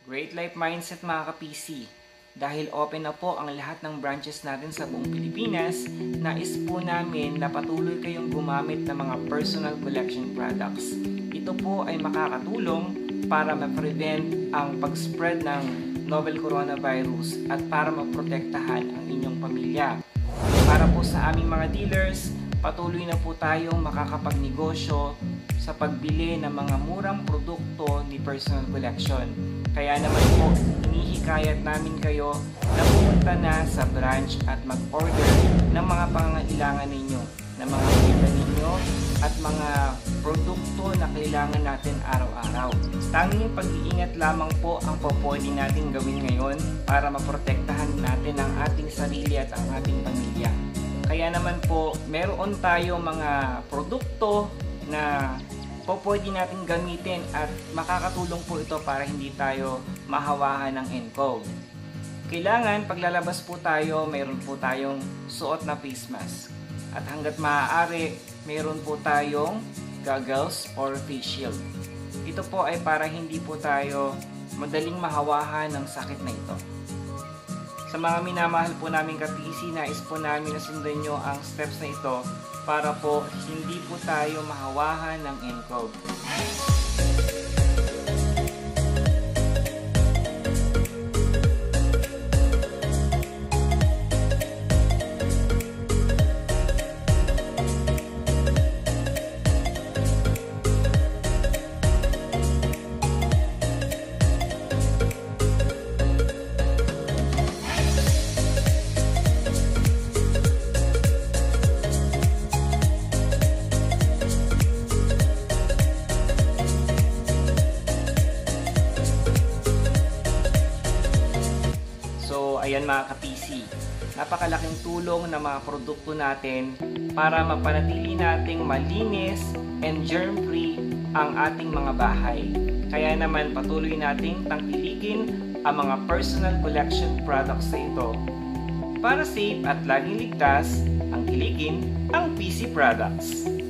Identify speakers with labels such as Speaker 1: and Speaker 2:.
Speaker 1: Great Life Mindset mga ka-PC. Dahil open na po ang lahat ng branches natin sa buong Pilipinas, nais po namin na patuloy kayong gumamit ng mga personal collection products. Ito po ay makakatulong para ma-prevent ang pag-spread ng novel coronavirus at para maprotektahan ang inyong pamilya. Para po sa aming mga dealers, patuloy na po tayong makakapagnegosyo sa pagbili ng mga murang produkto ni Personal Collection. Kaya naman po, hinihikayat namin kayo na pumunta na sa branch at mag-order ng mga pangangailangan ninyo, ng mga bibili ninyo at mga produkto na kailangan natin araw-araw. Tanging pag-iingat lamang po ang pwede natin gawin ngayon para maprotektahan natin ang ating sarili at ang ating pamilya. Kaya naman po, meron tayo mga produkto na pwede natin gamitin at makakatulong po ito para hindi tayo mahawahan ng nCoV. Kailangan paglalabas po tayo, mayroon po tayong suot na face mask. At hanggat maaari, mayroon po tayong goggles or face shield. Ito po ay para hindi po tayo madaling mahawahan ng sakit na ito. Sa mga minamahal po namin ka-PC, nais po namin na sundan nyo ang steps na ito para po hindi po tayo mahawahan ng nCoV. Ayan mga ka-PC, napakalaking tulong ng mga produkto natin para mapanatili nating malinis and germ-free ang ating mga bahay. Kaya naman patuloy nating tangkilikin ang mga personal collection products na ito para safe at laging ligtas ang kiligin ang PC products.